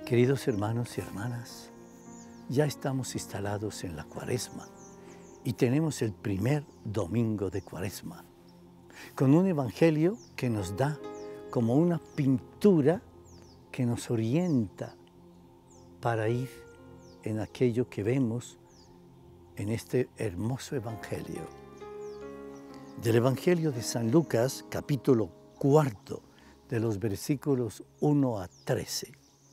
Queridos hermanos y hermanas, ya estamos instalados en la Cuaresma y tenemos el primer domingo de Cuaresma, con un evangelio que nos da como una pintura que nos orienta para ir en aquello que vemos en este hermoso evangelio. Del evangelio de San Lucas, capítulo 4, de los versículos 1 a 13.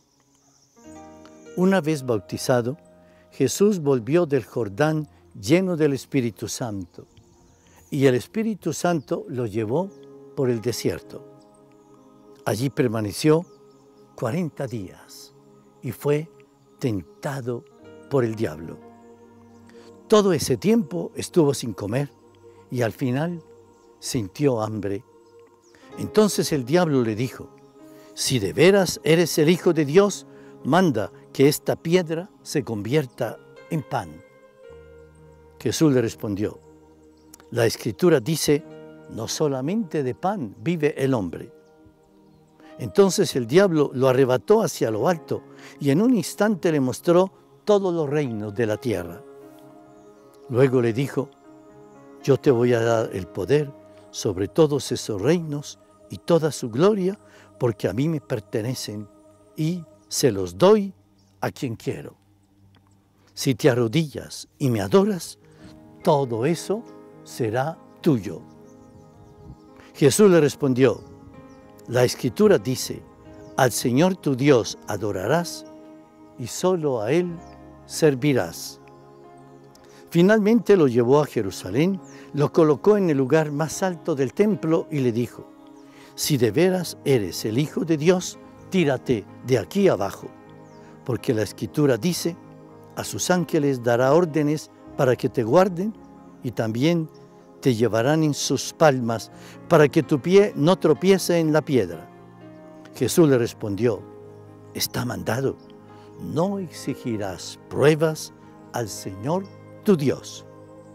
Una vez bautizado, Jesús volvió del Jordán lleno del Espíritu Santo, y el Espíritu Santo lo llevó por el desierto. Allí permaneció 40 días y fue tentado por el diablo. Todo ese tiempo estuvo sin comer y al final sintió hambre. Entonces el diablo le dijo: «Si de veras eres el Hijo de Dios, manda que esta piedra se convierta en pan». Jesús le respondió: «La Escritura dice, no solamente de pan vive el hombre». Entonces el diablo lo arrebató hacia lo alto y en un instante le mostró todos los reinos de la tierra. Luego le dijo: «Yo te voy a dar el poder sobre todos esos reinos y toda su gloria, porque a mí me pertenecen y se los doy a quien quiero. Si te arrodillas y me adoras, todo eso será tuyo». Jesús le respondió: «La Escritura dice, al Señor tu Dios adorarás y solo a Él servirás». Finalmente lo llevó a Jerusalén, lo colocó en el lugar más alto del templo y le dijo: «Si de veras eres el Hijo de Dios, tírate de aquí abajo, porque la Escritura dice, a sus ángeles dará órdenes para que te guarden y también te llevarán en sus palmas para que tu pie no tropiece en la piedra». Jesús le respondió: «Está mandado, no exigirás pruebas al Señor tu Dios».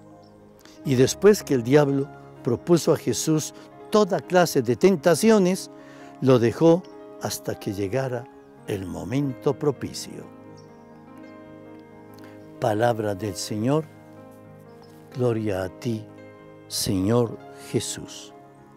Y después que el diablo propuso a Jesús toda clase de tentaciones, lo dejó hasta que llegara el momento propicio. Palabra del Señor. Gloria a ti, Señor Jesús.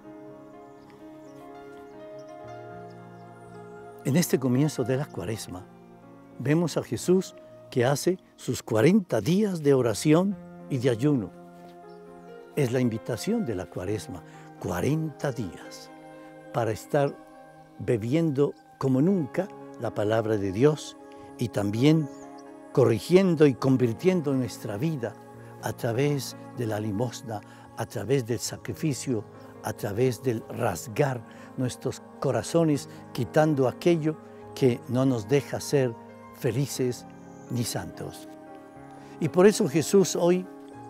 En este comienzo de la Cuaresma, vemos a Jesús que hace sus 40 días de oración y de ayuno. Es la invitación de la Cuaresma, 40 días, para estar bebiendo como nunca la palabra de Dios y también corrigiendo y convirtiendo nuestra vida a través de la limosna, a través del sacrificio, a través del rasgar nuestros corazones, quitando aquello que no nos deja ser felices ni santos. Y por eso Jesús hoy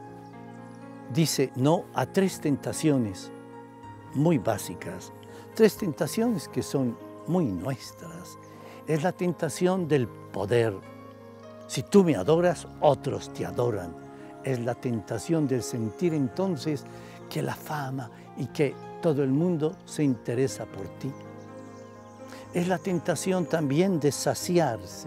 dice no a 3 tentaciones muy básicas, 3 tentaciones que son muy nuestras. Es la tentación del poder. Si tú me adoras, otros te adoran. Es la tentación del sentir entonces que la fama y que todo el mundo se interesa por ti. Es la tentación también de saciarse.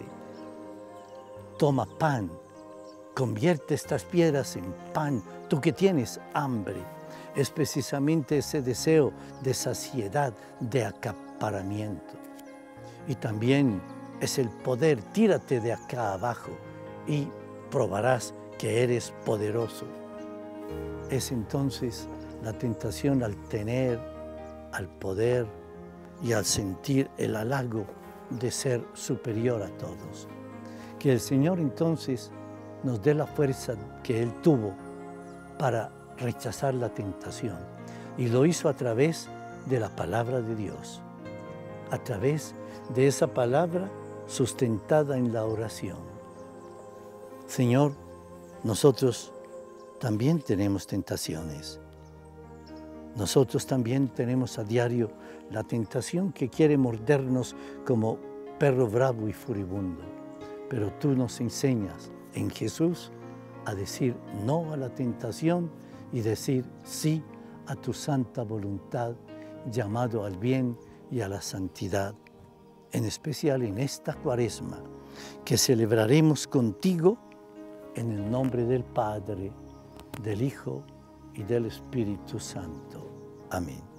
Toma pan, convierte estas piedras en pan, tú que tienes hambre. Es precisamente ese deseo de saciedad, de acaparamiento. Y también es el poder, tírate de acá abajo y probarás que eres poderoso. Es entonces la tentación al tener, al poder y al sentir el halago de ser superior a todos. Que el Señor entonces nos dé la fuerza que Él tuvo para rechazar la tentación. Y lo hizo a través de la palabra de Dios, a través de esa palabra sustentada en la oración. Señor, nosotros también tenemos tentaciones. Nosotros también tenemos a diario la tentación que quiere mordernos como perro bravo y furibundo. Pero tú nos enseñas en Jesús a decir no a la tentación y decir sí a tu santa voluntad, llamado al bien y a la santidad en especial en esta Cuaresma, que celebraremos contigo en el nombre del Padre, del Hijo y del Espíritu Santo. Amén.